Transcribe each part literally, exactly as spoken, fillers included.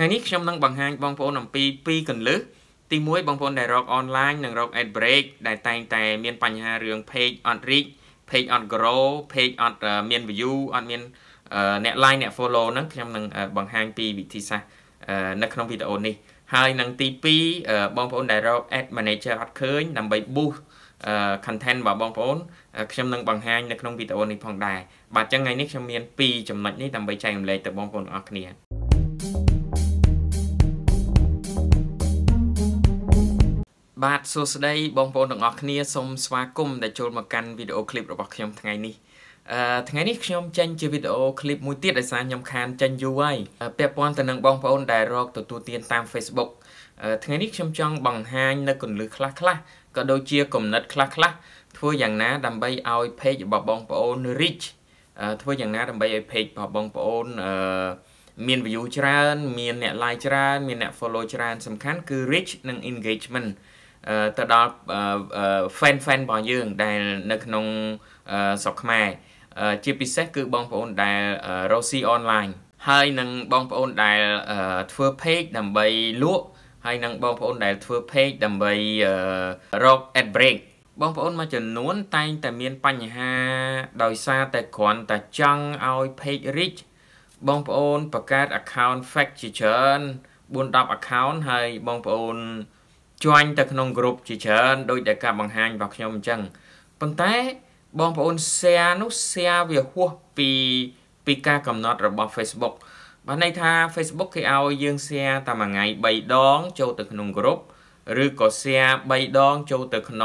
ថ្ងៃនេះខ្ញុំនឹងបង្ហាញបងប្អូនអំពីពីរគន្លឹះទីមួយបងប្អូនដែលរក online និងរក ad break ដែលតែងតែមានបញ្ហារឿង page អត់ reach page អត់ grow page អត់មាន view អត់មានអ្នក like អ្នក follow ហ្នឹងខ្ញុំនឹងបង្ហាញពីវិធីសាស្ត្រនៅក្នុងវីដេអូនេះហើយនឹងទីពីរបងប្អូនដែលរក ad manager អត់ឃើញដើម្បី boost content របស់បងប្អូនខ្ញុំនឹងបង្ហាញនៅក្នុងវីដេអូនេះផងដែរបាទអញ្ចឹងថ្ងៃនេះខ្ញុំមានពីរចំណុចនេះដើម្បីចែករំលែកទៅបងប្អូនអរគ្នាបាទសួស្តីបងប្អូនទាំងអស់គ្នាសូមស្វាគមន៍ដែលចូលមកកាន់វីដេអូឃ្លីបរបស់ខ្ញុំថ្ងៃនេះអឺថ្ងៃនេះខ្ញុំចេញជាវីដេអូឃ្លីបមួយទៀតដោយសារខ្ញុំខានចេញយូរហើយពាក់ព័ន្ធទៅនឹងបងប្អូនដែលរកទទួលទានតាម Facebook ថ្ងៃនេះខ្ញុំចង់បង្ហាញនៅគន្លឹះខ្លះខ្លះក៏ដូចជាគំនិតខ្លះខ្លះធ្វើយ៉ាងណាដើម្បីឲ្យ page របស់បងប្អូន reach ធ្វើយ៉ាងណាដើម្បីឲ្យ page របស់បងប្អូនអឺមាន view ច្រើនមានអ្នក like ច្រើនមានអ្នក follow ច្រើនសំខាន់គឺ reach និង engagement ទៅដល់ fan fan របស់យើងដែលនៅក្នុងស្រុកខ្មែរជាពិសេសគឺបងប្អូនដែលរកស៊ី online ហើយនឹងបងប្អូនដែលធ្វើ page ដើម្បីលក់ហើយនឹងបងប្អូនដែលធ្វើ page ដើម្បីរក ad break បងប្អូនមួយចំនួនតែងតែមានបញ្ហាដោយសារតែគ្រាន់តែចង់ឲ្យ page reach បងប្អូនបង្កើត account fake ជាច្រើនបួន ដប់ account ហើយបងប្អូនjoin ទៅក្នុង group ជាច្រើនដោយតែការបង្ហាញរបស់ខ្ញុំអញ្ចឹងប៉ុន្តែបងប្អូន share នោះ share វាហួសពីពីការកំណត់របស់ Facebook បានន័យថា Facebook គេឲ្យយើង share តែមួយថ្ងៃបីដងចូលទៅក្នុង group ឬក៏ share បីដងចូលទៅក្នុង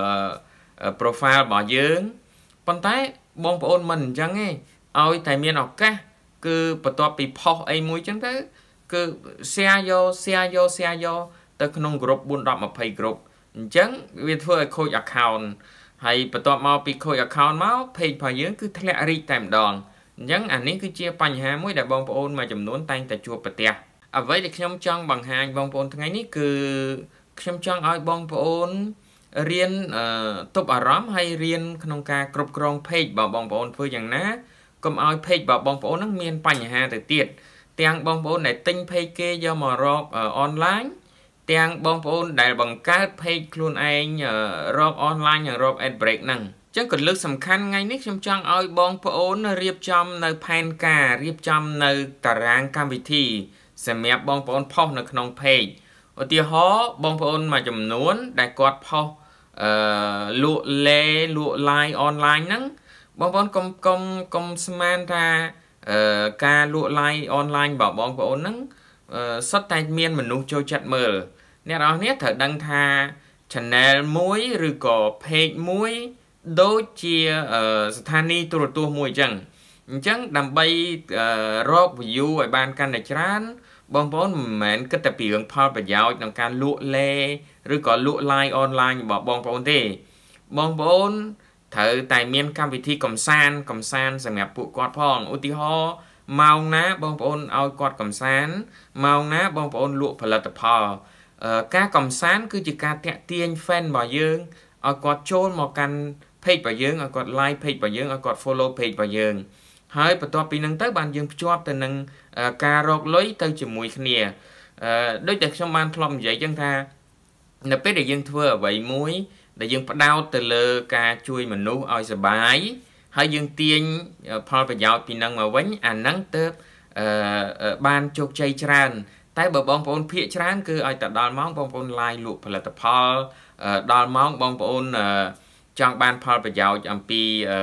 profile របស់យើងប៉ុន្តែបងប្អូនមិនអញ្ចឹងទេឲ្យតែមានឱកាសគឺបន្ទាប់ពី post អីមួយអញ្ចឹងទៅគឺ share យក share យក share យកទៅក្នុង group បួន ដប់ ยี่สิบ group អញ្ចឹងវាធ្វើឲ្យខូច account ហើយបន្ទាប់មកពីខូច account មក page របស់យើងគឺធ្លាក់ reach តែម្ដងអញ្ចឹងអានេះគឺជាបញ្ហាមួយដែលបងប្អូនមួយចំនួនតែងតែជួបប្រទះអ្វីដែលខ្ញុំចង់បង្ហាញបងប្អូនថ្ងៃនេះគឺខ្ញុំចង់ឲ្យបងប្អូនរៀនទប់អារម្មណ៍ហើយរៀនក្នុងការគ្រប់គ្រង page របស់បងប្អូនធ្វើយ៉ាងណាកុំឲ្យ page របស់បងប្អូននឹងមានបញ្ហាទៅទៀតទាំងបងប្អូនដែលទិញ page គេយកមករក online ទាំងបងប្អូនដែលបង្កើត page ខ្លួនឯងរក online និងរក ad break ហ្នឹងអញ្ចឹងគន្លឹះសំខាន់ថ្ងៃនេះខ្ញុំចង់ឲ្យបងប្អូនរៀបចំនៅផែនការរៀបចំនៅតារាងកម្មវិធីសម្រាប់បងប្អូនផុសនៅក្នុង page ឧទាហរណ៍បងប្អូនមួយចំនួនដែលគាត់ផុសអឺលក់លេលក់ live online ហ្នឹងបងប្អូនកុំកុំកុំស្មានថាអឺការលក់ live online របស់បងប្អូនហ្នឹងសុទ្ធតែមានមនុស្សចូលចិត្តមើលអ្នកនរគ្នាត្រូវដឹងថា channel មួយឬក៏ page មួយដូចជាស្ថានីយ៍ទូរទស្សន៍មួយអញ្ចឹងអញ្ចឹងដើម្បីរក view ឲ្យបានកាន់តែច្រើនបងប្អូនមិនមែនគិតតែពីរឿងផលប្រយោជន៍ក្នុងការលក់លេឬក៏លក់ live online របស់បងប្អូនទេបងប្អូនត្រូវតែមានកម្មវិធីកំសាន្តកំសាន្តសម្រាប់ពួកគាត់ផងឧទាហរណ៍ម៉ោងណាបងប្អូនឲ្យគាត់កំសាន្តម៉ោងណាបងប្អូនលក់ផលិតផលការកំសាន្តគឺជាការតាក់ទាញ fan របស់យើងឲ្យគាត់ចូលមកកាន់ page របស់យើងឲ្យគាត់ like page របស់យើងឲ្យគាត់ follow page របស់យើងហើយបន្ទាប់ពីហ្នឹងទៅបានយើងភ្ជាប់ទៅនឹងការរកលុយទៅជាមួយគ្នាដូចតែខ្ញុំបានធ្លាប់និយាយចឹងថានៅពេលដែលយើងធ្វើអ្វីមួយដែលយើងផ្ដោតទៅលើការជួយមនុស្សឲ្យសុបាយហើយយើងទាញផលប្រយោជន៍ពីនឹងមកវិញអាហ្នឹងទៅបានជោគជ័យច្រើនតែបើបងប្អូនភាគច្រើនគឺឲ្យតែដល់ម៉ោងបងប្អូន live លក់ផលិតផលដល់ម៉ោងបងប្អូនចង់បានផលប្រយោជន៍អំពី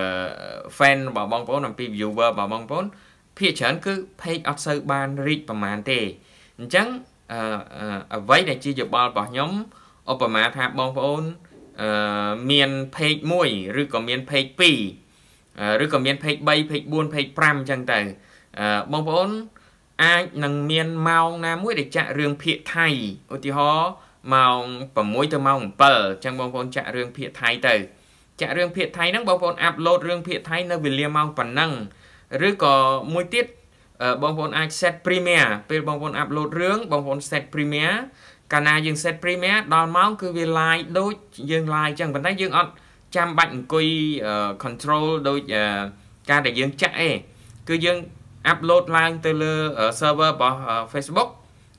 fan របស់បងប្អូនអំពី viewer របស់បងប្អូនភាគច្រើនគឺ page អត់សូវបាន reach ប្រហែលទេអញ្ចឹងអ្វីដែលជាយោបល់របស់ខ្ញុំឧបមាថាបងប្អូនមាន page មួយឬក៏មាន page ពីរឬក៏មាន page 3 page 4 page 5អញ្ចឹងទៅបងប្អូនអាចនឹងមានម៉ោងណាមួយដែលចាក់រឿងភាគថៃឧទាហរណ៍ម៉ោងsáuទៅម៉ោងbảyអញ្ចឹងបងប្អូនចាក់រឿងភាគថៃទៅចាក់រឿងភាគថៃហ្នឹងបងប្អូនអាប់ឡូតរឿងភាគថៃនៅវេលាម៉ោងប៉ុណ្ណឹងឬក៏មួយទៀតបងប្អូនអាច set premiere ពេលបងប្អូនអាប់ឡូតរឿងបងប្អូន set premiere កាលណាយើង set premiere ដល់ម៉ោងគឺវា live ដូចយើង live អញ្ចឹងប៉ុន្តែយើងអត់ចាំបាច់អង្គុយ control ដូចការដែលយើងចាក់ឯងគឺយើង upload ឡើងទៅលើ server របស់ Facebook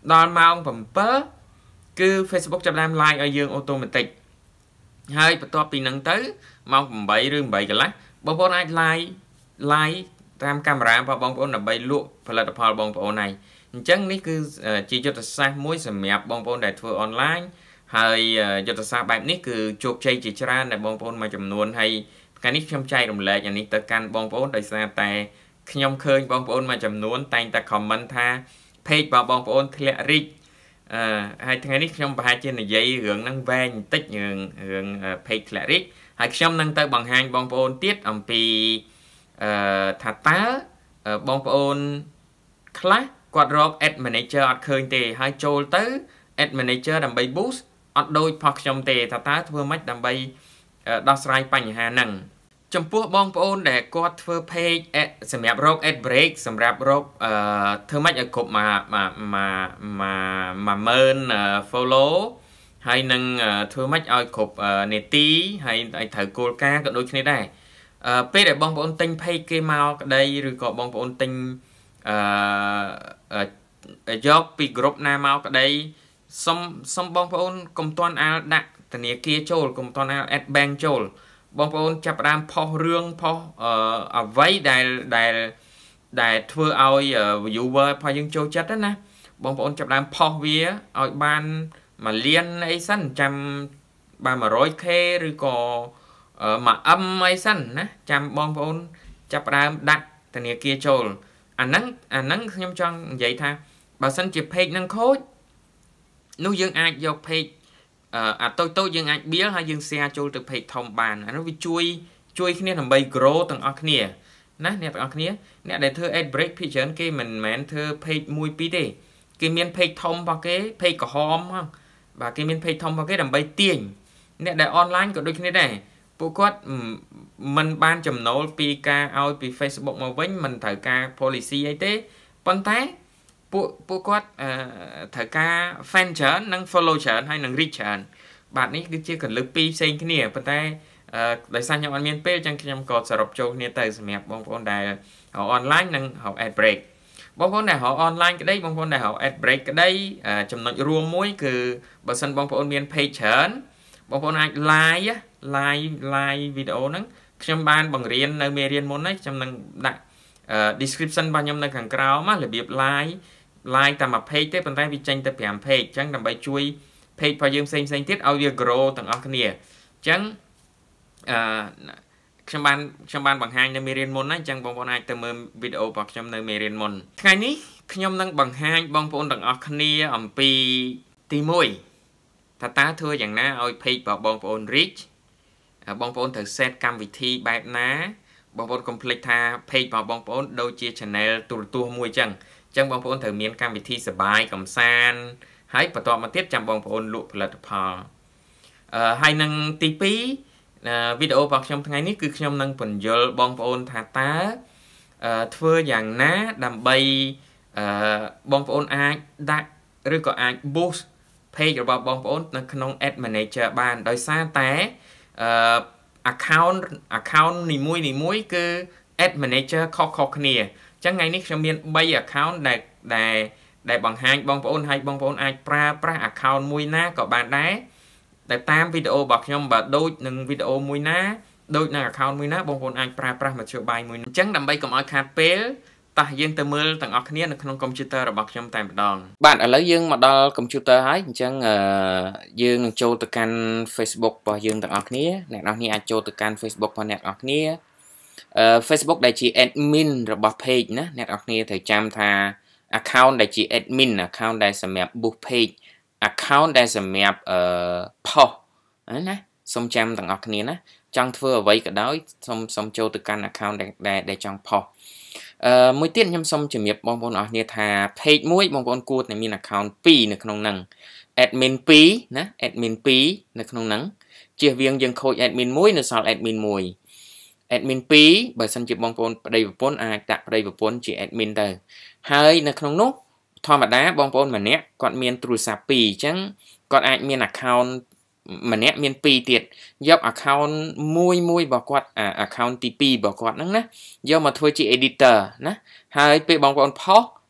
ដល់ម៉ោង7គឺ Facebook ចាប់ដើម like ឲ្យយើង automatic ហើយបន្ទាប់ពីហ្នឹងទៅម៉ោង8ឬ8កន្លះបងប្អូនអាច like like តាមកាមេរ៉ារបស់បងប្អូនដើម្បីលក់ផលិតផលបងប្អូនហើយអញ្ចឹងនេះគឺជាយុទ្ធសាស្ត្រមួយសម្រាប់បងប្អូនដែលធ្វើ online ហើយយុទ្ធសាស្ត្របែបនេះគឺជោគជ័យជាច្រើនដែលបងប្អូនមួយចំនួនហើយថ្ងៃនេះខ្ញុំចែករំលែកអានេះទៅកាន់បងប្អូនដោយសារតែខ្ញុំឃើញបងប្អូនមួយចំនួនតែងតែ comment ថា page របស់បងប្អូនធ្លាក់ reach អឺហើយថ្ងៃនេះខ្ញុំប្រហែលជានិយាយរឿងហ្នឹងវែងបន្តិចរឿងរឿង page ធ្លាក់ reach ហើយខ្ញុំនឹងទៅបង្ហាញបងប្អូនទៀតអំពីអឺថាតើបងប្អូនខ្លះគាត់រក ad manager អត់ឃើញទេហើយចូលទៅ ad manager ដើម្បី boost អត់ដូចផងខ្ញុំទេថាតើធ្វើម៉េចដើម្បីដោះស្រាយបញ្ហាហ្នឹងចំពោះបងប្អូនដែលគាត់ធ្វើ page សម្រាប់រក ad break សម្រាប់រកអឺធ្វើម៉េចឲ្យគ្រប់មកមកមកម៉ឺន follow ហើយនឹងធ្វើម៉េចឲ្យគ្រប់នេតិហើយឲ្យត្រូវគោលការណ៍ក៏ដូចគ្នាដែរអឺពេលដែលបងប្អូនទិញ page គេមកក្តីឬក៏បងប្អូនទិញអឺយកពី group ណាមកក្តីសុំសុំបងប្អូនកុំទាន់អាលដាក់ធនាគារចូលកុំទាន់អាល ad bank ចូលបងប្អូនចាប់ផ្ដើមផុសរឿងផុសអឺអ្វីដែលដែលដែលធ្វើឲ្យ viewer របស់យើងចូលចិត្តណាបងប្អូនចាប់ផ្ដើមផុសវាឲ្យបានមួយលានអីសិនចាំបាន one hundred k ឬក៏មួយ M អីសិនណាចាំបងប្អូនចាប់ផ្ដើមដាក់ធនាគារចូលអាហ្នឹងអាហ្នឹងខ្ញុំចង់និយាយថាបើសិនជា page ហ្នឹងខូចនោះយើងអាចយក page អាតូចតូចយើងអាចបៀលហើយយើង share ចូលទៅ page ធំបានអានោះវាជួយជួយគ្នាដើម្បី grow ទាំងអស់គ្នាណាអ្នកទាំងអស់គ្នាអ្នកដែលធ្វើ ad break ភាគច្រើនគេមិនមែនធ្វើ page មួយពីរទេគេមាន page ធំរបស់គេ page ក្រហមហ្នឹងបាទគេមាន page ធំរបស់គេដើម្បីទាញអ្នកដែល online ក៏ដូចគ្នាដែរពួកគាត់មិនបានចំណូលពីការឲ្យពី Facebook មកវិញមិនត្រូវការ policy អីទេប៉ុន្តែពួកពួកគាត់ត្រូវការ fan ច្រើននិង follow ច្រើនហើយនិង reach ច្រើនបាទនេះគឺជាកលឹះពីរផ្សេងគ្នាប៉ុន្តែដោយសារខ្ញុំអត់មានពេលចឹងខ្ញុំក៏សរុបចូលគ្នាទៅសម្រាប់បងប្អូនដែលរក online និងរក ad break បងប្អូនដែលរក online ក្តីបងប្អូនដែលរក ad break ក្តីចំណុចរួមមួយគឺបើសិនបងប្អូនមាន page ច្រើនបងប្អូនអាច live live live វីដេអូហ្នឹងខ្ញុំបានបង្រៀននៅមេរៀនមុនហើយខ្ញុំនឹងដាក់ description របស់ខ្ញុំនៅខាងក្រោមរបៀប live live តាមមួយ page ទេប៉ុន្តែវាចេញទៅfive page អញ្ចឹងដើម្បីជួយ page របស់យើងផ្សេងផ្សេងទៀតឲ្យវា grow ទាំងអស់គ្នាអញ្ចឹងអឺខ្ញុំបានខ្ញុំបានបង្ហាញនៅមេរៀនមុនហើយអញ្ចឹងបងប្អូនអាចទៅមើលវីដេអូរបស់ខ្ញុំនៅមេរៀនមុនថ្ងៃនេះខ្ញុំនឹងបង្ហាញបងប្អូនទាំងអស់គ្នាអំពីទីoneថាតើធ្វើយ៉ាងណាឲ្យ page របស់បងប្អូន reach បងប្អូនត្រូវ set កម្មវិធីបែបណាបងប្អូនកុំភ្លេចថា page របស់បងប្អូនដូចជា channel ទូរទស្សន៍មួយអញ្ចឹងអញ្ចឹងបងប្អូនត្រូវមានកម្មវិធីសប្បាយកំសាន្តហើយបន្ទាប់មកទៀតចាំបងប្អូនលក់ផលិតផលអឺហើយនឹងទីtwoវីដេអូរបស់ខ្ញុំថ្ងៃនេះគឺខ្ញុំនឹងពន្យល់បងប្អូនថាតើធ្វើយ៉ាងណាដើម្បីអឺបងប្អូនអាចដាក់ឬក៏អាច boost page របស់បងប្អូននៅក្នុង ad manager បានដោយសារតែអឺ account account នីមួយនីមួយគឺ ad manager ខុសៗគ្នាអញ្ចឹងថ្ងៃនេះខ្ញុំមានthree account ដែលដែលដែលបង្ហាញបងប្អូនឲ្យបងប្អូនអាចប្រើប្រាស់ account មួយណាក៏បានដែរតែតាមវីដេអូរបស់ខ្ញុំបើដូចនឹងវីដេអូមួយណាដូចនឹង account មួយណាបងប្អូនអាចប្រើប្រាស់មធ្យោបាយមួយអញ្ចឹងដើម្បីកុំឲ្យខាតពេលតោះយើងទៅមើលទាំងអស់គ្នានៅក្នុង computer របស់ខ្ញុំតែម្ដងបាទឥឡូវយើងមកដល់ computer ហើយអញ្ចឹងយើងនឹងចូលទៅកាន់ Facebook របស់យើងទាំងអស់គ្នាអ្នកនរគ្នាអាចចូលទៅកាន់ Facebook របស់អ្នកនរគ្នាអឺ Facebook ដែលជា admin របស់ page ណាអ្នកនរគ្នាត្រូវចាំថា account ដែលជា admin account ដែលសម្រាប់ boost page account ដែលសម្រាប់អឺ post ណាសូមចាំទាំងអស់គ្នាណាចង់ធ្វើអ្វីក៏ដោយសូមសូមចូលទៅកាន់ account ដែលដែលចង់ post អឺមួយទៀតខ្ញុំសូមជំរាបបងប្អូនអរគ្នាថា page មួយបងប្អូនគួរតែមាន account twoនៅក្នុងហ្នឹង admin two ណា admin two នៅក្នុងហ្នឹងជៀសវាងយើងខូច admin one នៅសល់ admin one admin two បើសិនជាបងប្អូនប្តីប្រពន្ធអាចដាក់ប្តីប្រពន្ធជា admin ទៅហើយនៅក្នុងនោះធម្មតាបងប្អូនម្នាក់គាត់មានទូរស័ព្ទtwoអញ្ចឹងគាត់អាចមាន account ម្នាក់មានtwoទៀតយក account មួយមួយរបស់គាត់ account ទីtwoរបស់គាត់ហ្នឹងណាយកមកធ្វើជា editor ណាហើយពេលបងប្អូនផុស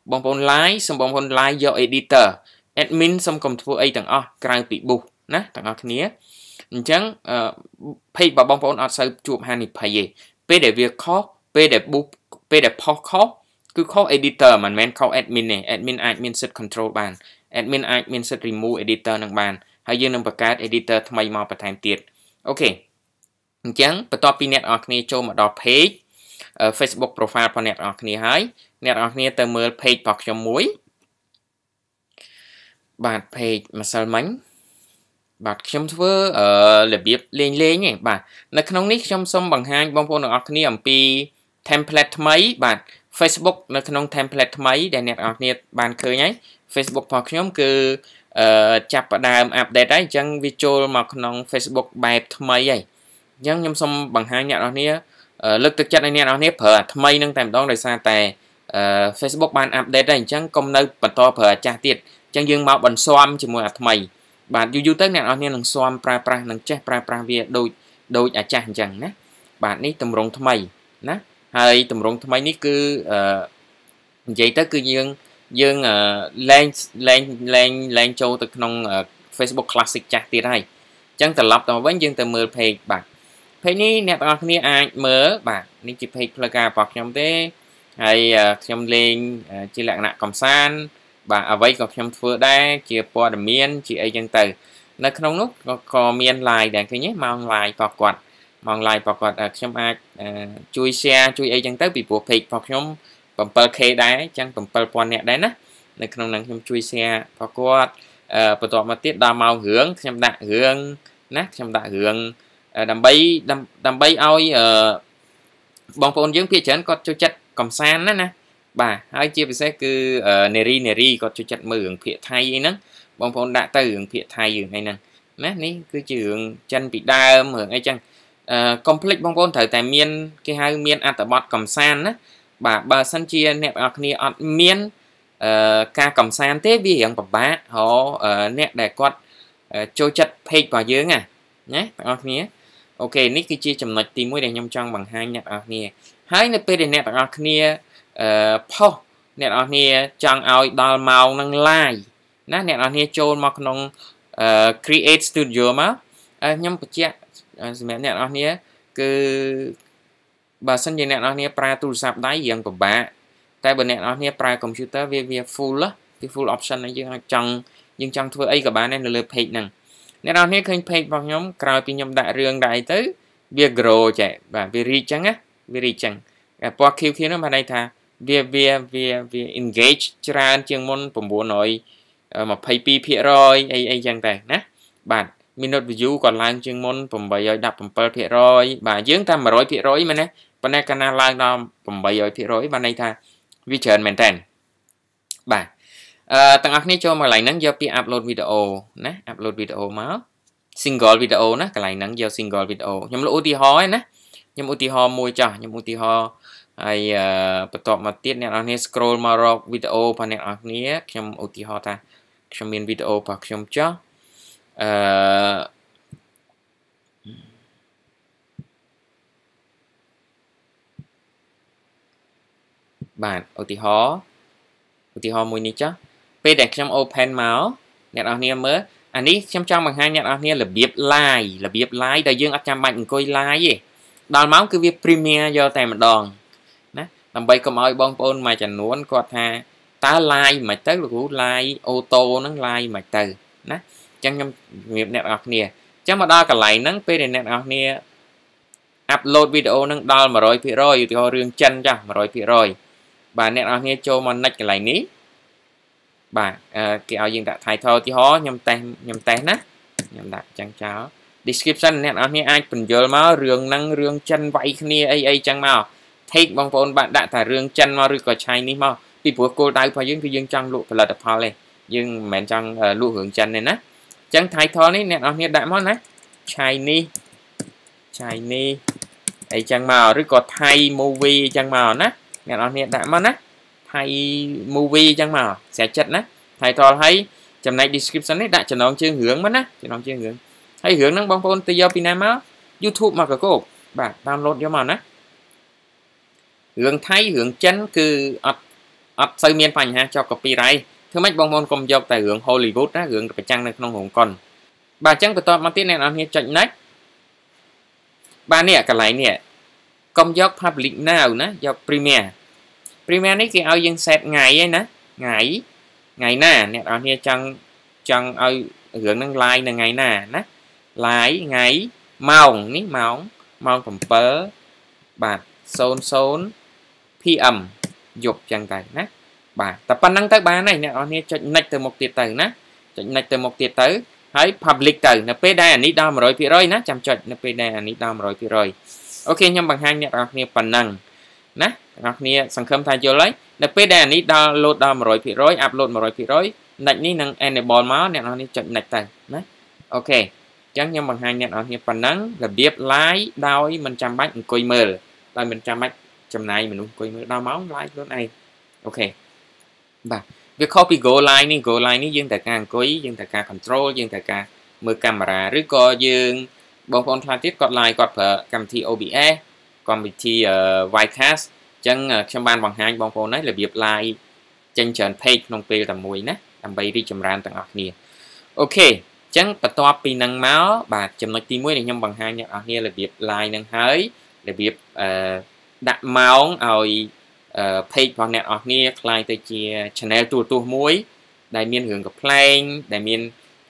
bong bóng lái xong bong bóng lái do editor admin xong cầm thua ấy tầng o cài bị bù nè tầng o kia chẳng page bà bong bóng ở sau chụp hai nịp page p để việc khó p để bù p để pop khó cứ khó editor mà men khó admin này admin admin set control bàn admin admin set remove editor năng bàn hay dương năng bật cái editor thay mày màu bật thành tiệt ok chẳng bắt đầu pin net ở kia cho mà đọc page Facebook profile របស់អ្នកនរគ្នាហើយអ្នកនរគ្នាទៅមើល page របស់ខ្ញុំមួយបាទ page ម្សិលមិញបាទខ្ញុំធ្វើរបៀបលេងលេងឯងបាទនៅក្នុងនេះខ្ញុំសូមបង្ហាញបងប្អូនទាំងអស់គ្នាអំពី template ថ្មីបាទ Facebook នៅក្នុង template ថ្មីដែលអ្នកនរគ្នាបានឃើញហើយ Facebook របស់ខ្ញុំគឺចាប់ផ្ដើម update ហើយអញ្ចឹងវាចូលមកក្នុង Facebook បែបថ្មីហើយអញ្ចឹងខ្ញុំសូមបង្ហាញអ្នកនរគ្នាលើកទឹកចិត្តឲ្យអ្នកនរគ្នាប្រើថ្មីនឹងតែម្ដងដោយសារតែ Facebook បាន update ហើយអញ្ចឹងកុំនៅបន្តប្រើអាចាស់ទៀតអញ្ចឹងយើងមកបន្ស៊ាំជាមួយអាថ្មីបាទយូរយូរទៅអ្នកនរគ្នានឹងស៊ាំប្រើប្រាស់នឹងចេះប្រើប្រាស់វាដូចដូចអាចាស់អញ្ចឹងណាបាទនេះទម្រង់ថ្មីណាហើយទម្រង់ថ្មីនេះគឺនិយាយទៅគឺយើងយើងលែងលែងលែងលែងចូលទៅក្នុង Facebook Classic ចាស់ទៀតហើយអញ្ចឹងត្រឡប់ទៅវិញយើងទៅមើល page បាទ page នេះអ្នកទាំងអស់គ្នាអាចមើលបាទនេះជា page ផ្លូវការរបស់ខ្ញុំទេហើយខ្ញុំលេងជាលក្ខណៈកំសាន្តបាទអ្វីក៏ខ្ញុំធ្វើដែរជាព័ត៌មានជាអីចឹងទៅនៅក្នុងនោះក៏មាន live ដែរឃើញទេម៉ោង live របស់គាត់ម៉ោង live របស់គាត់ខ្ញុំអាចជួយ share ជួយអីចឹងទៅពីព្រោះ page របស់ខ្ញុំ 7k ដែរអញ្ចឹង seven thousand នាក់ដែរណានៅក្នុងហ្នឹងខ្ញុំជួយ share របស់គាត់បន្ទាប់មកទៀតដល់ម៉ោងរឿងខ្ញុំដាក់រឿងណាខ្ញុំដាក់រឿងដើម្បីដើម្បីឲ្យបងប្អូនយើងភាគច្រើនគាត់ចូលចិត្តកំសាន្តណាណាបាទហើយជាពិសេសគឺនេរីនេរីគាត់ចូលចិត្តមើលរឿងភាគថៃអីហ្នឹងបងប្អូនដាក់ទៅរឿងភាគថៃរឿងអីហ្នឹងណានេះគឺជារឿងចិនពីដើមរឿងអីចឹងកុំភ្លេចបងប្អូនត្រូវតែមានគេហៅមានអត្ថបទកំសាន្តណាបាទបើសិនជាអ្នកទាំងអស់គ្នាអត់មានការកំសាន្តទេវារៀងពិបាករកអ្នកដែលគាត់ចូលចិត្ត page របស់យើងណាណាបងប្អូនគ្នាអូខេនេះគឺជាចំណុចទីមួយដែលខ្ញុំចង់បង្ហាញអ្នកទាំងអស់គ្នាហើយនៅពេលដែលអ្នកទាំងអស់គ្នាអឺផុសអ្នកទាំងអស់គ្នាចង់ឲ្យដល់ម៉ោងនឹង live ណាអ្នកទាំងអស់គ្នាចូលមកក្នុង Create Studio មកខ្ញុំបញ្ជាក់សម្រាប់អ្នកទាំងអស់គ្នាគឺបើសិនជាអ្នកទាំងអស់គ្នាប្រើទូរស័ព្ទដៃរៀងពិបាកតែបើអ្នកទាំងអស់គ្នាប្រើ computer វាវា full វា full option ហើយយើងចង់យើងចង់ធ្វើអីក៏បានដែរនៅលើ page ហ្នឹងអ្នកនរគ្នាឃើញ page របស់ខ្ញុំក្រោយពីខ្ញុំដាក់រឿងដាក់អីទៅវា grow ចេះបាទវា reach ចឹងណាវា reach ចឹងពណ៌ Q Q នោះបានន័យថាវាវាវាវា engage ច្រើនជាងមុន nine twenty-twoភាគរយ អីអីចឹងតែណាបាទ minute view ក៏ឡើងជាងមុនeight seventeenភាគរយបាទយើងតាមone hundredភាគរយមែនទេប៉ុន្តែកាលណាឡើងដល់eight hundភាគរយបានន័យថាវាច្រើនមែនតើបាទអឺទាំងអស់គ្នាចូលមកកន្លែងហ្នឹងយកពាក្យ upload video ណា upload video មក single video ណាកន្លែងហ្នឹងយក single video ខ្ញុំលើឧទាហរណ៍ឯណាខ្ញុំឧទាហរណ៍មួយចោះខ្ញុំឧទាហរណ៍ហើយបន្ទាប់មកទៀតអ្នកនរគ្នា scroll មករក video របស់អ្នកនរគ្នាខ្ញុំឧទាហរណ៍ថាខ្ញុំមាន video របស់ខ្ញុំចោះអឺបាទឧទាហរណ៍ឧទាហរណ៍មួយនេះចោះពេលដែលខ្ញុំ open មកអ្នកនរគ្នាមើលអានេះខ្ញុំចង់បង្ហាញអ្នកនរគ្នារបៀប live របៀប live ដែលយើងអត់ចាំបាច់អង្គុយ live ទេដល់ម៉ោងគឺវា premiere យកតែម្ដងណាដើម្បីកុំឲ្យបងប្អូនមួយចំនួនគាត់ថាតើ live មិនទៅលោកគ្រូ live អូតូហ្នឹង live មិនទៅណាអញ្ចឹងខ្ញុំជំរាបអ្នកនរគ្នាអញ្ចឹងមកដល់កន្លែងហ្នឹងពេលដែលអ្នកនរគ្នា upload video ហ្នឹងដល់one hundredភាគរយឧទាហរណ៍រឿងចិនចាស់one hundredភាគរយបាទអ្នកនរគ្នាចូលមក next កន្លែងនេះបាទគេឲ្យយើងដាក់ title ឧទាហរណ៍ខ្ញុំតេស្តខ្ញុំតេស្តណាខ្ញុំដាក់ចឹងចោល description អ្នកនរគ្នាអាចបញ្យល់មករឿងហ្នឹងរឿងចិនវាយគ្នាអីអីចឹងមក take បងប្អូនបាទដាក់តែរឿងចិនមកឬក៏ Chinese មកពីព្រោះគោលដៅរបស់យើងគឺយើងចង់លក់ផលិតផលទេយើងមិនមែនចង់លក់រឿងចិនទេណាអញ្ចឹង title នេះអ្នកនរគ្នាដាក់មកណា Chinese Chinese អីចឹងមកឬក៏ Thai movie អីចឹងមកណាអ្នកនរគ្នាដាក់មកណា Thai movie អញ្ចឹងមកស្រាច់ចិត្តណា title ហើយចំណែក description នេះដាក់ចំណងជើងរឿងមកណាចំណងជើងរឿងហើយរឿងហ្នឹងបងប្អូនទៅយកពីណាមក YouTube មកកកោបបាទ download យកមកណារឿងថៃរឿងចិនគឺអត់ ọt xây miên phành ha cho copyright thứ mấy bong bóng cùng dọc tại hướng Hollywood á hướng phải chăng được trong hồng con bà chẳng phải to mà tiếng này nó như chọn nách ba nè cả lại nè công dọc public now nè dọc Premiere Premiere này cái ao dân set ngày ấy nè ngày ngày nè nè ở here chẳng chẳng ao hướng năng like là ngày nè nè lại ngày màu ní màu màu phẩm pớ bà xôn xôn pm dục chẳng tài nè bà tập ban năng tới ba này nè ở here chọn nách từ một tiệt từ nè chọn nách từ một tiệt từ hãy public từ nè p đây anh đo mà rồi phía rồi nè chăm chọn nè p đây anh đo mà rồi phía rồi ok nhưng bằng hai nè ở here phần năng nè ở here sản phẩm thay vô lấy nè p đây anh download đo mà rồi phía rồi upload mà rồi phía rồi nách ní năng enable máu nè ở here chọn nách từ nè ok chẳng nhưng bằng hai nè ở here phần năng là biết lái đôi mình chăm bách coi mờ đây mình chăm bách chăm này mình coi mờ đo máu lái lúc này ok bà việc copy go line ní go line ní dương tại càng coi dương tại càng control dương tại càng mưa camera rồi có dương bóng con thay tiết cọt line cọt phở cầm thi o b e còn bị thi Widecast chẳng trong ban bằng hai bóng con đấy là việc line chân trần page nông pê tầm mùi nè làm bay đi chầm ran tầng ọt nè ok chẳng bắt top pi năng máu bà chầm nói tí muối này nhâm bằng hai nhạc ọt nè là việc line năng hới là việc đặt máu rồi page bằng nét ọt nè khai tới chia channel tua tua muối đại miên hưởng gặp plane đại miên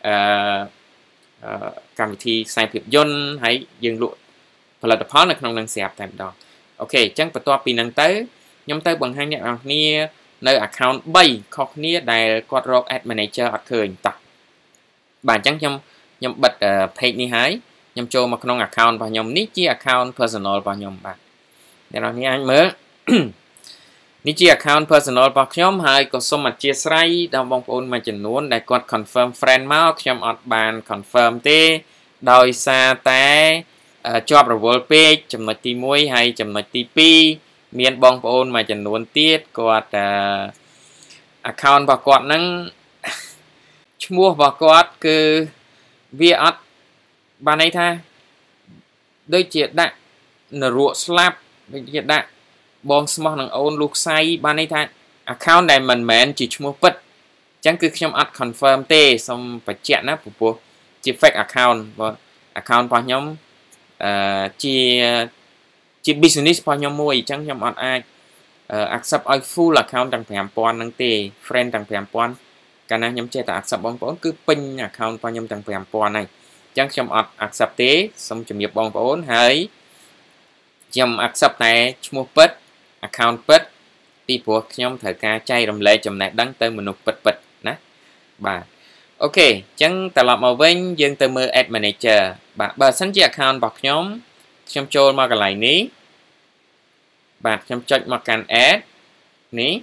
cảm thi sai phiệp dân hãy dừng lụa và là tập hóa là không năng xẹp tại đó ok chẳng bắt top pi năng tới nhóm tới bằng hai nhạc ọt nè nơi account bay khóc nia đại quad rock ad manager ở khởi tập bản chẳng nhầm nhầm bật uh, page ní hái nhầm cho mà không account và nhầm nick chi account personal và nhầm bạn để nói như anh mới nick chi account personal và nhóm hai có số mặt chia sẻ đào bóng ôn mà chỉnh luôn đại quad confirm friend máu nhóm ọt bàn confirm tê đòi xa té cho vào world page chấm nói tí muối hay chấm nói tí pi miền bong ôn mà chẳng luôn tiết quạt uh, account và quạt năng mua và quạt cứ via ắt bà này tha đôi chuyện đã nở ruột slap đôi chuyện đã bong smart năng ôn lục say bà này tha account này mình mến chỉ mua bất chẳng cứ trong ắt confirm tê xong phải chẹn á phụ chỉ fake account và account vào nhóm uh, chỉ chỉ business bao nhiêu mua chẳng nhầm ọt ai accept ai full account tăng phèm pon năng tê friend tăng phèm pon cái này nhầm chơi ta accept bong bóng cứ pin account bao nhiêu tăng phèm pon này chẳng nhầm ọt accept tế xong chụp nghiệp bong bóng hay nhầm accept này mua pet account pet tí buộc nhầm thời ca chay rầm lệ chụp này đăng tới mình nộp pet pet nè bà ok chẳng ta làm màu vinh dương tới mơ ad manager bà bà sẵn chỉ account bọc nhóm chăm cho mà cái này ní bạn chăm chọn mà can add ní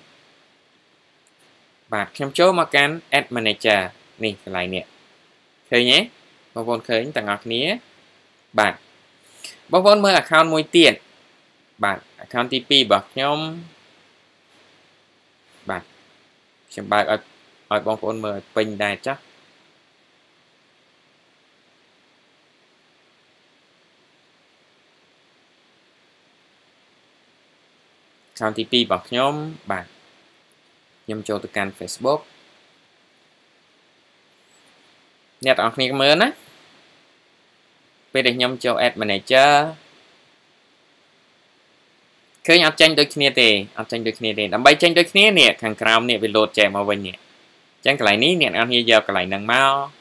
bạn chăm cho mà can add manager ní cái này nè khơi nhé bao vốn khơi những tầng ngọc ní bạn bao vốn mới account môi tiền bạn account tê pê bậc nhóm bạn xem bài ở ở bao vốn mới pin đài chắc account tê pê bọc nhóm bạn nhâm cho từ kênh Facebook nét ở này mới á bây giờ nhâm cho ad manager khơi áp tranh đôi kia thì áp tranh đôi kia thì làm bay tranh đôi kia nè thằng crown nè bị lột chạy màu vàng nè chẳng cái này ní nè ăn như giờ cái này nâng mau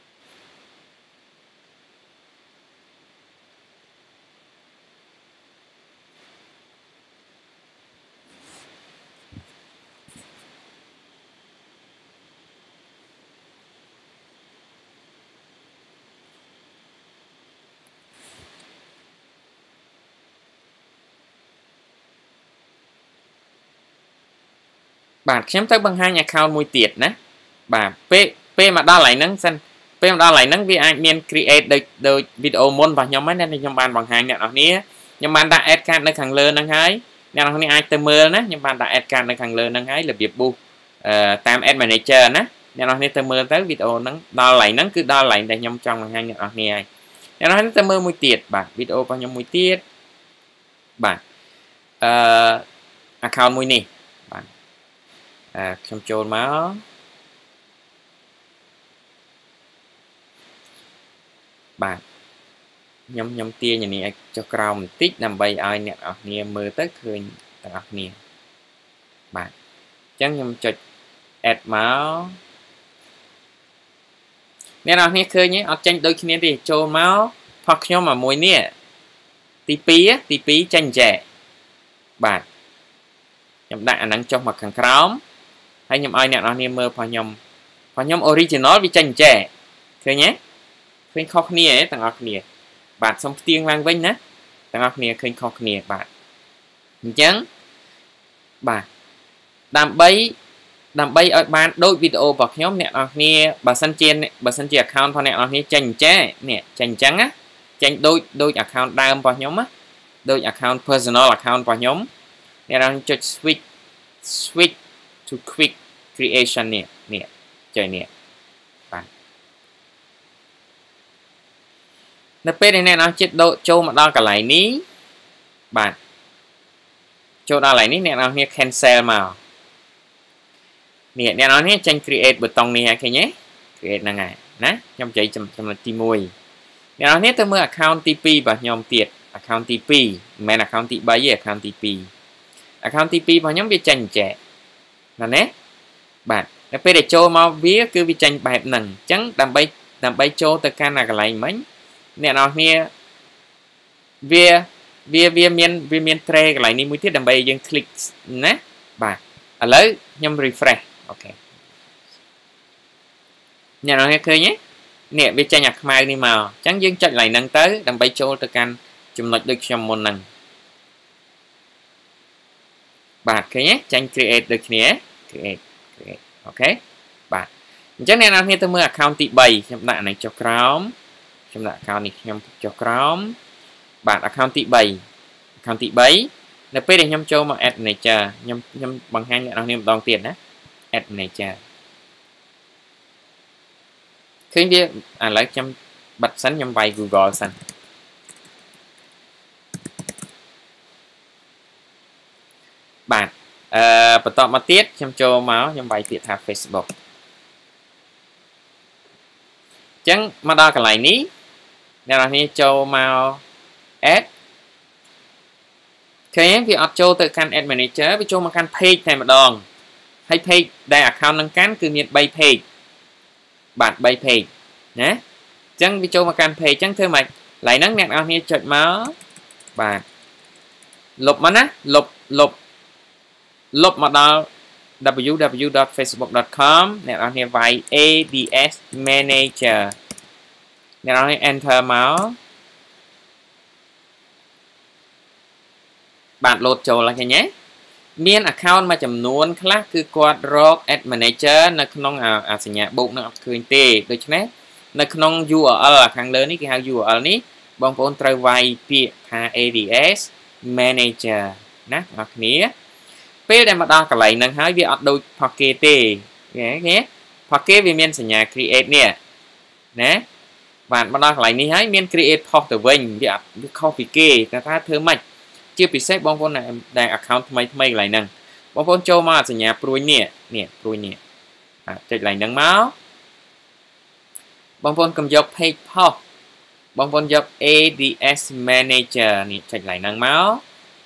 bạn xem tới bằng hai account mùi tiệt nè bà p p mà đa lại nắng xanh p mà đa lại nắng vì ai miền create được được video môn và nhóm mấy nên nhóm bạn bằng hai nè ở ní nhóm bạn đã add card nơi hàng lơ năng hái nè nó ai tới mưa nè nhóm bạn đã add card nơi hàng lơ năng hái là việc bu tam ad manager nè nè nó tới mưa tới video nắng đa lại nắng cứ đa lại để nhóm trong bằng hai nè ở ní nè nó tới mưa mùi tiệt bà video bao nhiêu mùi tiệt bà account mùi nè à trong chôn máu bạn nhóm nhóm tia như này cho cầu một tích nằm bay ai nè ở nia mơ tới khơi ở nia bạn chẳng nhóm chật ẹt máu nè nào nia khơi nhé ở tranh đôi khi đi chôn máu hoặc nhóm mà mùi nè tí pí á tí pí tranh trẻ bạn nhóm đại năng trong mặt khẳng khám hay nhóm ai nè nó nia mơ vào nhóm vào nhóm original vì tranh trẻ khơi nhé khơi khóc nia tặng ở nia bạn xong tiếng vang vinh á tặng ở nia khơi khóc nia bạn chẳng bạn đam bay đam bay ở bạn đôi video bọc nhóm nè ở nia bà sân trên bà sân trên account vào nè ở nia tranh trẻ nè tranh trắng á tranh đôi đôi account đam vào nhóm á đôi account personal account vào nhóm nè đang cho switch switch to quick creation nè nè chơi nè bạn nó bên này nè nó chết độ châu mà đo cả lại ní bạn châu đo lại ní nè nó nè cancel màu nè nè nó nè tranh create bật tông nè cái nhé create là ngày nè trong chạy chấm chấm là ti mùi nè nó nè tôi mới account tp và nhóm tiệt account tp men account tp bảy account tp account tp và nhóm bị tranh trẻ là nè bạn nó bên để châu mau vía cứ bị tranh bài nằng trắng đầm bay đầm bay châu tới can là cái lại mấy nè nó nè vía vía vía miền vía miền tre cái lại ní mũi thiết đầm bay dừng click nè bạn ở lấy nhâm refresh ok nè nó nghe khơi nhé nè vía tranh nhạc mai đi màu trắng dừng chạy lại nâng tới đầm bay châu tới can chùm lệch được trong môn nằng bạn khơi nhé tranh create được nhé create create ok bạn chắc nè nó nghe tôi mới account tị bảy trong đoạn này cho chrome trong đoạn account này nhằm cho chrome bạn account tị bảy account tị bảy là để nhằm cho mà add này chờ nhằm nhằm bằng hai nó niệm đòn tiền đó add này chờ khi đi à lấy chăm bật sẵn nhằm bài Google sẵn bạn bật tọa mà tiết nhằm cho máu nhằm bài tiết thả Facebook chẳng mà đo cái lại ní nè là như cho màu add cái việc ở cho từ căn add manager với cho mà căn page này mà đòn hay page đây account nâng cán cứ miền bay page bạn bay page nhé chẳng với cho mà căn page chẳng thưa mày lại nắng nè ở như chợt máu bạn lục mà á lục lục lục mà đo w w w chấm facebook chấm com nè ở như vài ads manager nè nó enter máu bạn load cho là cái nhé miền account mà chấm nuôn khác cứ quad rock ad manager nó không à à sinh nhạc bụng nó khơi tê được chứ nó không u rờ lờ là khang lớn ní cái u rờ lờ ní bong bóng trai vay pia ads manager nè hoặc nhé bây giờ mà đo cái lại nâng hai việc ở đôi pocket tê nhé nhé pocket vì miền sinh nhạc create nè nè bạn bắt đầu lại ní hãy miền create port từ vinh bị áp copy key ta ta thưa mạch chưa bị xét bong bóng này đang account mấy mấy lại nâng bong bóng cho mà sẽ nhà pruy nè nè pruy nè à chạy lại nâng máu bong bóng cầm dọc page port bong bóng dọc ads manager nè chạy lại nâng máu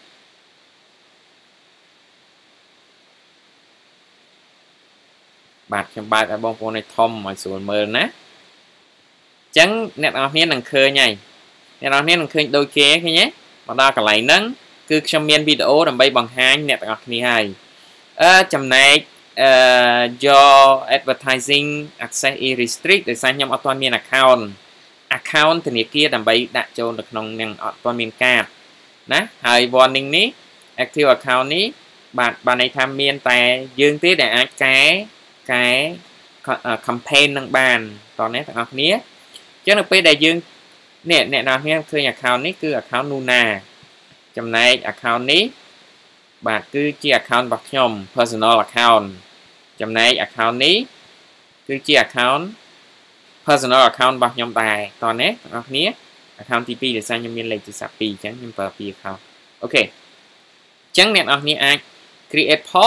bạn trong bài ở bong bóng này thom mọi số mờ nè chẳng nè nó miền năng khơi nhảy nè nó miền năng khơi đôi kia cái nhé mà đo cả lại nắng cứ trong miền video làm bay bằng hai nè tại học hai ở trong này do advertising access is restrict để sang nhầm ở toàn miền account account thì này kia làm bay đã cho được nông năng ở toàn miền card nè hai warning ní active account ní bạn bạn này tham miền tại dương tí để cái cái campaign năng bàn toàn nét tại học ní chứ được đại dương nè nè nào nghe khơi account ní cứ account Luna trong này account ní bạn cứ chia account bạc nhom personal account trong này account ní cứ chia account personal account bạc nhom tài toàn nét học ní account tê pê để sang nhân viên lấy từ sapi chẳng nhân per account ok chẳng nè học ní ai create port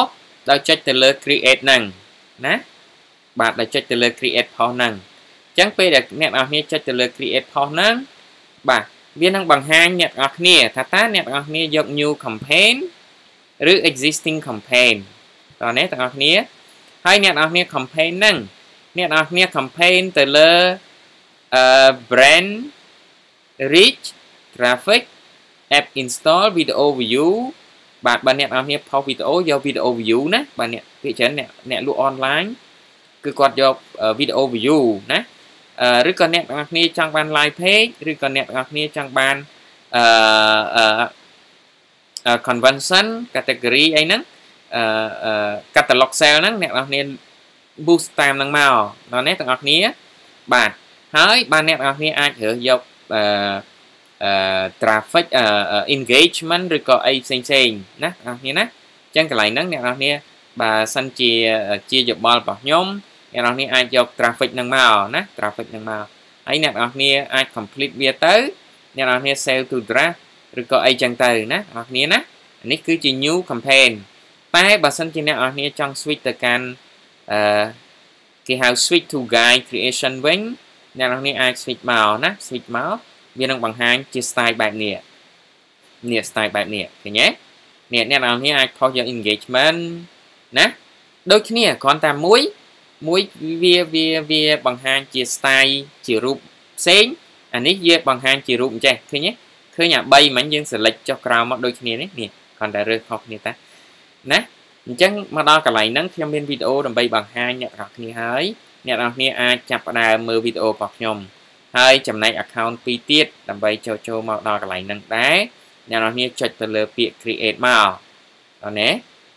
ដោយចុចទៅលើ create ហ្នឹងណាបាទដោយចុចទៅលើ create post ហ្នឹងអញ្ចឹងពេលដែលអ្នកនរគ្នាចុចទៅលើ create post ហ្នឹងបាទវានឹងបង្ហាញអ្នកនរគ្នាថាតើអ្នកនរគ្នាយក new campaign ឬ existing campaign តើអ្នកទាំងអស់គ្នាហើយអ្នកនរគ្នា campaign ហ្នឹងអ្នកនរគ្នា campaign ទៅលើ brand reach traffic app install video view បាទបើអ្នកនរគ្នា post video យក video view ណាបាទអ្នកភាគច្រើនអ្នកអ្នកលក់ online គឺគាត់យក video view ណាឬក៏អ្នកនរគ្នាចង់បាន live page ឬក៏អ្នកនរគ្នាចង់បានអឺ convention category អីហ្នឹងអឺ catalog sale ហ្នឹងអ្នកនរគ្នា boost តាមហ្នឹងមកដល់នេះទាំងអស់គ្នាបាទហើយបានអ្នកនរគ្នាអាចរើសយកអឺអឺ traffic engagement ឬក៏អីផ្សេងផ្សេងណាអ្នកនរគ្នាណាអញ្ចឹងកន្លែងហ្នឹងអ្នកនរគ្នាបើសិនជាជាយោបល់របស់ខ្ញុំអ្នកនរគ្នាអាចយក traffic ហ្នឹងមកណា traffic ហ្នឹងមកហើយអ្នកនរគ្នាអាច complete វាទៅអ្នកនរគ្នា save to draft ឬក៏អីចឹងទៅណាអ្នកនរគ្នាណានេះគឺជា new campaign តែបើសិនជាអ្នកនរគ្នាចង់ switch ទៅកាន់អឺគេហៅ switch to guide creation វិញអ្នកនរគ្នាអាច switch មកណា switch មកវានឹងបង្ហាញជា style បែបនេះនេះ style បែបនេះឃើញទេនេះអ្នកនរគ្នាអាច post យក engagement ណាដូចគ្នាគ្រាន់តែមួយមួយវាវាវាបង្ហាញជា style ជារូបផ្សេងអានេះវាបង្ហាញជារូបអញ្ចេះឃើញទេឃើញអាបីមិញយើង select ចុះក្រោមមកដូចគ្នានេះនេះគ្រាន់តែរើសខុសគ្នាតាណាអញ្ចឹងមកដល់កន្លែងហ្នឹងខ្ញុំមានវីដេអូដើម្បីបង្ហាញអ្នកនរគ្នាហើយអ្នកនរគ្នាអាចចាប់ផ្ដើមមើលវីដេអូរបស់ខ្ញុំហើយចំណែក account ពីរទៀតដើម្បីចូលចូលមកដល់កន្លែងហ្នឹងដែរអ្នកនរគ្នាចុចទៅលើពាក្យ create មកដល់ណា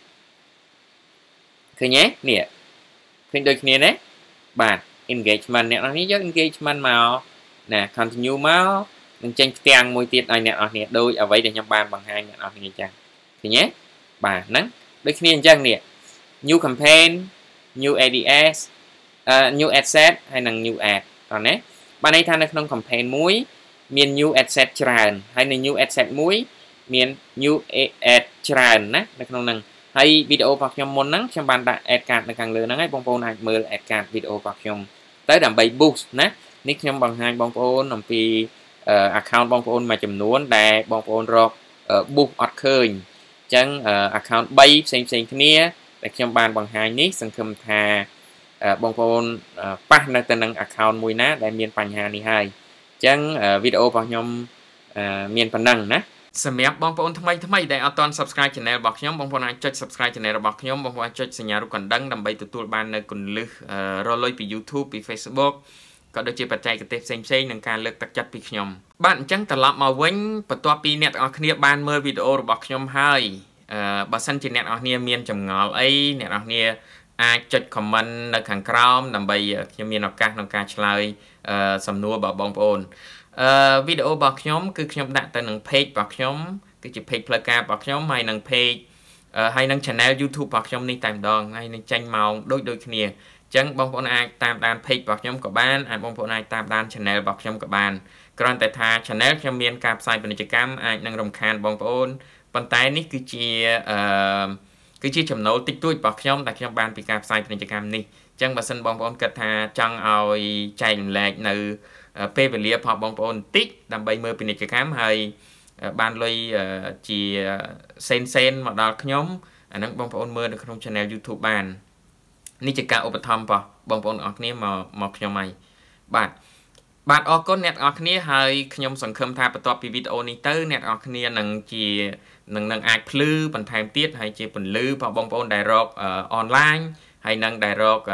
ឃើញទេនេះឃើញដូចគ្នាទេបាទ engagement អ្នកនរគ្នាយក engagement មកណា continue មកនឹងចេញផ្ទាំងមួយទៀតឲ្យអ្នកនរគ្នាដូចអ្វីដែលខ្ញុំបានបង្ហាញអ្នកនរគ្នាចឹងឃើញទេបាទហ្នឹងដូចគ្នាអញ្ចឹងនេះ new campaign new เอ ดี เอส អឺ new ad set ហើយនិង new ad តោះណាបានន័យថានៅក្នុង campaign មួយមាន new ad set ច្រើនហើយនៅ new ad set មួយមាន new ad ច្រើនណានៅក្នុងហ្នឹងហើយវីដេអូរបស់ខ្ញុំមុនហ្នឹងខ្ញុំបានដាក់ ad card នៅខាងលើហ្នឹងហើយបងប្អូនអាចមើល ad card វីដេអូរបស់ខ្ញុំទៅដើម្បី boost ណានេះខ្ញុំបង្ហាញបងប្អូនអំពី account បងប្អូនមួយចំនួនដែលបងប្អូនរក boost អត់ឃើញអញ្ចឹង account បីផ្សេងផ្សេងគ្នាដែលខ្ញុំបានបង្ហាញនេះសង្ឃឹមថាបងប្អូនប៉ះនៅទៅនឹង account មួយណាដែលមានបញ្ហានេះហើយអញ្ចឹងវីដេអូរបស់ខ្ញុំមានប៉ុណ្ណឹងណាសម្រាប់បងប្អូនថ្មីថ្មីដែលអត់ទាន់ subscribe channel របស់ខ្ញុំបងប្អូនអាចចុច subscribe channel របស់ខ្ញុំបងប្អូនអាចចុចសញ្ញារូបកណ្ដឹងដើម្បីទទួលបាននៅគន្លឹះរលុយពី YouTube ពី Facebook ក៏ដូចជាបច្ចេកទេសផ្សេងផ្សេងនឹងការលើកទឹកចិត្តពីខ្ញុំបាទអញ្ចឹងត្រឡប់មកវិញបន្ទាប់ពីអ្នកទាំងអស់គ្នាបានមើលវីដេអូរបស់ខ្ញុំហើយអឺបើសិនជាអ្នកទាំងអស់គ្នាមានចម្ងល់អីអ្នកទាំងអស់គ្នាអាចចុច comment នៅខាងក្រោមដើម្បីខ្ញុំមានឱកាសក្នុងការឆ្លើយសំណួររបស់បងប្អូនអឺវីដេអូរបស់ខ្ញុំគឺខ្ញុំដាក់ទៅនឹង page របស់ខ្ញុំគឺជា page ផ្លូវការរបស់ខ្ញុំហើយនឹង page ហើយនឹង channel YouTube របស់ខ្ញុំនេះតែម្ដងហើយនឹងចេញម៉ោងដូចដូចគ្នាអញ្ចឹងបងប្អូនអាចតាមដាន page របស់ខ្ញុំក៏បានអាចបងប្អូនអាចតាមដាន channel របស់ខ្ញុំក៏បានគ្រាន់តែថា channel ខ្ញុំមានការផ្សាយពាណិជ្ជកម្មអាចនឹងរំខានបងប្អូនប៉ុន្តែនេះគឺជាអឺគឺជាចំណូលតិចតួចរបស់ខ្ញុំដែលខ្ញុំបានពីការផ្សាយពាណិជ្ជកម្មនេះអញ្ចឹងបើសិនបងប្អូនគិតថាចង់ឲ្យចែករំលែកនៅពេលវេលាផងបងប្អូនបន្តិចដើម្បីមើលពាណិជ្ជកម្មហើយបានលុយជាសេនសេនមកដល់ខ្ញុំអាហ្នឹងបងប្អូនមើលនៅក្នុង channel YouTube បាននេះជាការឧបត្ថម្ភរបស់បងប្អូនអរគ្នាមកមកខ្ញុំហើយបាទបាទអរគុណអ្នកនរគ្នាហើយខ្ញុំសង្ឃឹមថាបន្ទាប់ពីវីដេអូនេះទៅអ្នកនរគ្នានឹងជានឹងនឹងអាចភ្លឺបន្ថែមទៀតហើយជាពន្លឺរបស់បងប្អូនដែលរកអនឡាញហើយនឹងដែលរក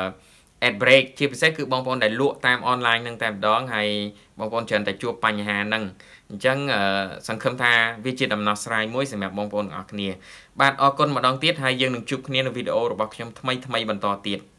ad break ជាពិសេសគឺបងប្អូនដែលលក់តាមអនឡាញនឹងតែម្ដងហើយបងប្អូនច្រើនតែជួបបញ្ហាហ្នឹងអញ្ចឹងសង្ឃឹមថាវាជាដំណោះស្រាយមួយសម្រាប់បងប្អូនអរគ្នាបាទអរគុណម្ដងទៀតហើយយើងនឹងជួបគ្នានៅវីដេអូរបស់ខ្ញុំថ្មីថ្មីបន្តទៀត